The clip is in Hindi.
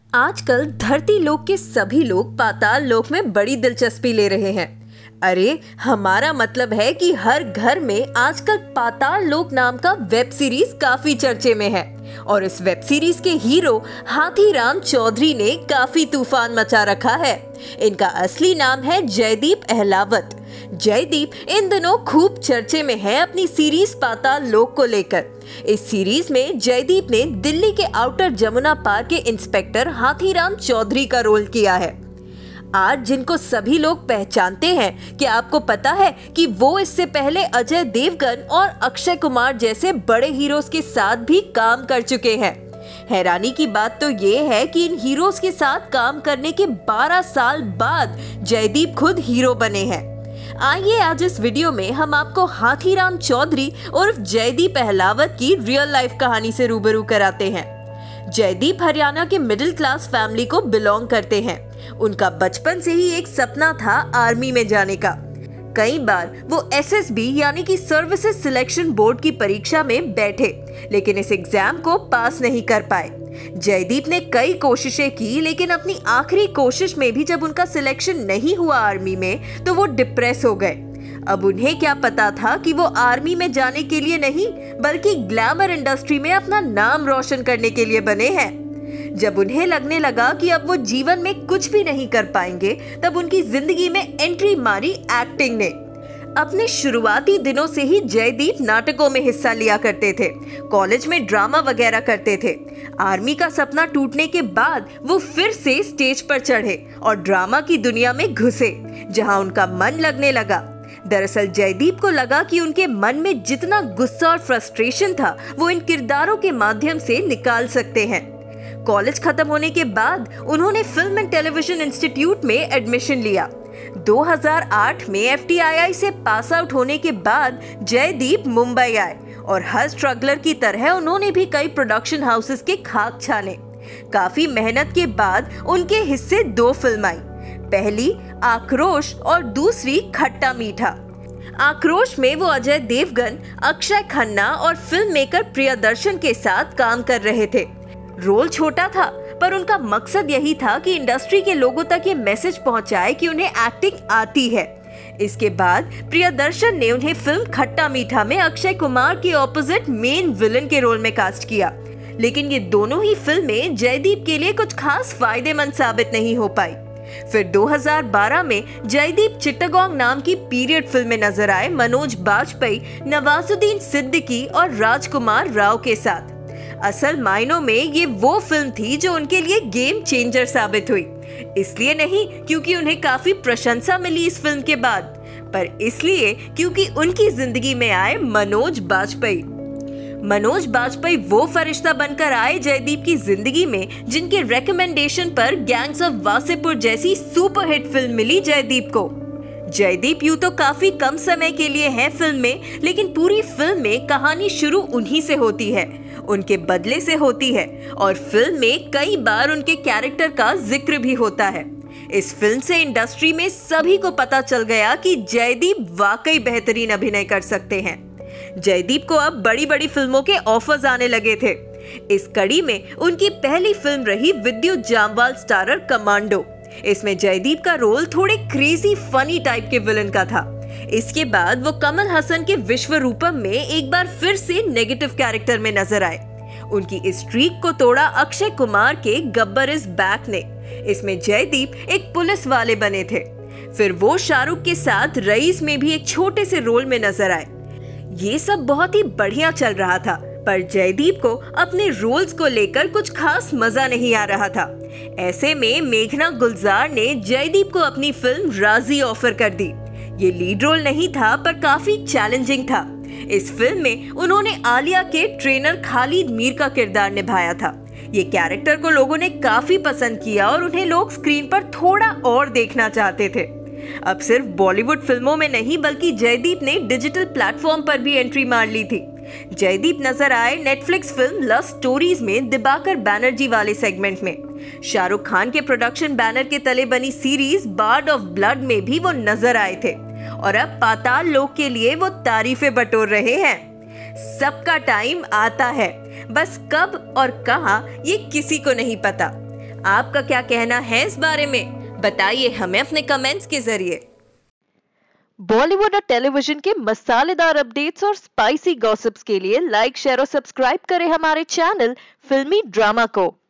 आजकल धरती लोक के सभी लोग पाताल लोक में बड़ी दिलचस्पी ले रहे हैं। अरे हमारा मतलब है कि हर घर में आजकल पाताल लोक नाम का वेब सीरीज काफी चर्चे में है और इस वेब सीरीज के हीरो हाथीराम चौधरी ने काफी तूफान मचा रखा है। इनका असली नाम है जयदीप अहलावत। जयदीप इन दिनों खूब चर्चे में है अपनी सीरीज पाताल लोक को लेकर। इस सीरीज में जयदीप ने दिल्ली के आउटर जमुना पार्क के इंस्पेक्टर हाथीराम चौधरी का रोल किया है। आज जिनको सभी लोग पहचानते हैं, क्या आपको पता है कि वो इससे पहले अजय देवगन और अक्षय कुमार जैसे बड़े हीरोज के साथ भी काम कर चुके हैं। हैरानी की बात तो ये है कि इन हीरोज के साथ काम करने के 12 साल बाद जयदीप खुद हीरो बने हैं। आइए आज इस वीडियो में हम आपको हाथीराम चौधरी उर्फ जयदीप अहलावत की रियल लाइफ कहानी से रूबरू कराते हैं। जयदीप हरियाणा के मिडिल क्लास फैमिली को बिलोंग करते हैं। उनका बचपन से ही एक सपना था आर्मी में जाने का। कई बार वो SSB यानी कि सर्विसेज सिलेक्शन बोर्ड की परीक्षा में बैठे, लेकिन इस एग्जाम को पास नहीं कर पाए। जयदीप ने कई कोशिशें की, लेकिन अपनी आखिरी कोशिश में भी जब उनका सिलेक्शन नहीं हुआ आर्मी में, तो वो डिप्रेस हो गए। अब उन्हें क्या पता था कि वो आर्मी में जाने के लिए नहीं, बल्कि ग्लैमर इंडस्ट्री में अपना नाम रोशन करने के लिए बने हैं। जब उन्हें लगने लगा कि अब वो जीवन में कुछ भी नहीं कर पाएंगे, तब उनकी जिंदगी में एंट्री मारी एक्टिंग ने। अपने शुरुआती दिनों से ही जयदीप नाटकों में हिस्सा लिया करते थे, कॉलेज में ड्रामा वगैरह करते थे। आर्मी का सपना टूटने के बाद वो फिर से स्टेज पर चढ़े और ड्रामा की दुनिया में घुसे, जहां उनका मन लगने लगा। दरअसल जयदीप को लगा कि उनके मन में जितना गुस्सा और फ्रस्ट्रेशन था, वो इन किरदारों के माध्यम से निकाल सकते हैं। कॉलेज खत्म होने के बाद उन्होंने फिल्म एंड टेलीविजन इंस्टीट्यूट में एडमिशन लिया। 2008 में FTII से पास आउट होने के बाद जयदीप मुंबई आए और हर स्ट्रगलर की तरह उन्होंने भी कई प्रोडक्शन हाउसेस के खाक छाने। काफी मेहनत के बाद उनके हिस्से 2 फिल्म आई। पहली आक्रोश और दूसरी खट्टा मीठा। आक्रोश में वो अजय देवगन, अक्षय खन्ना और फिल्म मेकर प्रियदर्शन के साथ काम कर रहे थे। रोल छोटा था, पर उनका मकसद यही था कि इंडस्ट्री के लोगों तक ये मैसेज पहुंचाए कि उन्हें एक्टिंग आती है। इसके बाद प्रियदर्शन ने उन्हें फिल्म खट्टा मीठा में अक्षय कुमार के ऑपोजिट मेन विलन के रोल में कास्ट किया, लेकिन ये दोनों ही फिल्में जयदीप के लिए कुछ खास फायदेमंद साबित नहीं हो पाई। फिर 2012 में जयदीप चिट्टागोंग नाम की पीरियड फिल्म में नजर आए मनोज बाजपेयी, नवाजुद्दीन सिद्दीकी और राजकुमार राव के साथ। असल मायनों में ये वो फिल्म थी जो उनके लिए गेम चेंजर साबित हुई। इसलिए नहीं क्योंकि उन्हें काफी प्रशंसा मिली इस फिल्म के बाद, पर इसलिए क्योंकि उनकी जिंदगी में आए मनोज बाजपेयी। मनोज बाजपेयी वो फरिश्ता बनकर आए जयदीप की जिंदगी में, जिनके रेकमेंडेशन पर गैंग्स ऑफ वासेपुर जैसी सुपरहिट फिल्म मिली जयदीप को। जयदीप यूं तो काफी कम समय के लिए हैं फिल्म में, लेकिन पूरी फिल्म में कहानी शुरू उन्हीं से होती है, उनके बदले से होती है, और फिल्म में कई बार उनके कैरेक्टर का जिक्र भी होता है। इस फिल्म से इंडस्ट्री में सभी को पता चल गया कि जयदीप वाकई बेहतरीन अभिनय कर सकते हैं। जयदीप को अब बड़ी बड़ी फिल्मों के ऑफर्स आने लगे थे। इस कड़ी में उनकी पहली फिल्म रही विद्युत जामवाल स्टारर कमांडो। इसमें जयदीप का रोल थोड़े क्रेजी फनी टाइप के विलन का था। इसके बाद वो कमल हसन के विश्वरूपम में एक बार फिर से नेगेटिव कैरेक्टर में नजर आए। उनकी इस स्ट्रीक को तोड़ा अक्षय कुमार के गब्बर इज बैक ने। इसमें जयदीप एक पुलिस वाले बने थे। फिर वो शाहरुख के साथ रईस में भी एक छोटे से रोल में नजर आए। ये सब बहुत ही बढ़िया चल रहा था, पर जयदीप को अपने रोल्स को लेकर कुछ खास मजा नहीं आ रहा था। ऐसे में मेघना गुलजार ने जयदीप को अपनी फिल्म राजी ऑफर कर दी। ये लीड रोल नहीं था, पर काफी चैलेंजिंग था। इस फिल्म में उन्होंने आलिया के ट्रेनर खालिद मीर का किरदार निभाया था। ये कैरेक्टर को लोगों ने काफी पसंद किया और उन्हें लोग स्क्रीन पर थोड़ा और देखना चाहते थे। अब सिर्फ बॉलीवुड फिल्मों में नहीं, बल्कि जयदीप ने डिजिटल प्लेटफॉर्म पर भी एंट्री मार ली थी। जयदीप नजर आए नेटफ्लिक्स फिल्म लव स्टोरीज में दिबाकर बैनर्जी वाले सेगमेंट में। शाहरुख खान के प्रोडक्शन बैनर के तले बनी सीरीज बार्ड ऑफ ब्लड में भी वो नजर आए थे, और अब पाताल लोक के लिए वो तारीफें बटोर रहे हैं। सबका टाइम आता है, बस कब और कहां ये किसी को नहीं पता। आपका क्या कहना है इस बारे में? बताइए हमें अपने कमेंट्स के जरिए। बॉलीवुड और टेलीविजन के मसालेदार अपडेट्स और स्पाइसी गॉसिप्स के लिए लाइक, शेयर और सब्सक्राइब करें हमारे चैनल फिल्मी ड्रामा को।